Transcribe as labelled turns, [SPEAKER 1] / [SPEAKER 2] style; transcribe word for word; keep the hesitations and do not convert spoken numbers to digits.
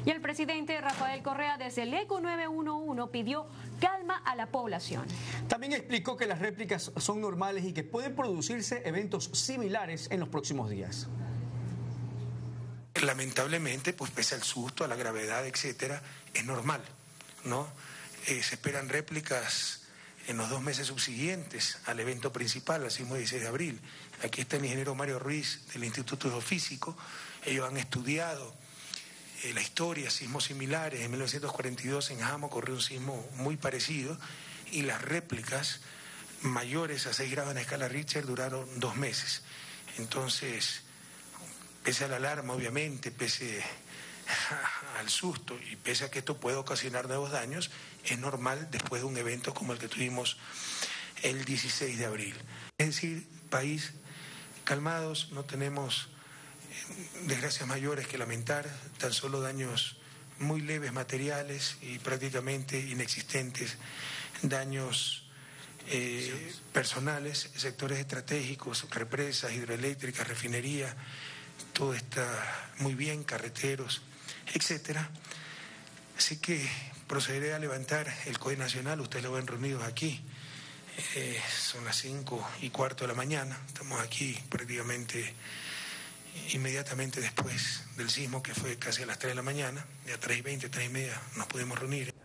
[SPEAKER 1] Y el presidente Rafael Correa desde el ECO nueve uno uno pidió calma a la población.
[SPEAKER 2] También explicó que las réplicas son normales y que pueden producirse eventos similares en los próximos días.
[SPEAKER 3] Lamentablemente, pues pese al susto, a la gravedad, etcétera, es normal, ¿no? Eh, se esperan réplicas en los dos meses subsiguientes al evento principal, al sismo dieciséis de abril. Aquí está el ingeniero Mario Ruiz del Instituto Geofísico. Ellos han estudiado eh, la historia, sismos similares. En mil novecientos cuarenta y dos en Jamo ocurrió un sismo muy parecido y las réplicas mayores a seis grados en la escala Richter duraron dos meses. Entonces, pese a la alarma, obviamente, pese al susto y pese a que esto puede ocasionar nuevos daños, es normal después de un evento como el que tuvimos el dieciséis de abril. Es decir, país, calmados, no tenemos desgracias mayores que lamentar, tan solo daños muy leves materiales y prácticamente inexistentes daños eh, personales, sectores estratégicos, represas, hidroeléctricas, refinería, todo está muy bien, carreteros, etcétera. Así que procederé a levantar el C O E nacional, ustedes lo ven reunidos aquí, eh, son las cinco y cuarto de la mañana, estamos aquí prácticamente inmediatamente después del sismo, que fue casi a las tres de la mañana, de a tres y veinte, tres y media nos pudimos reunir.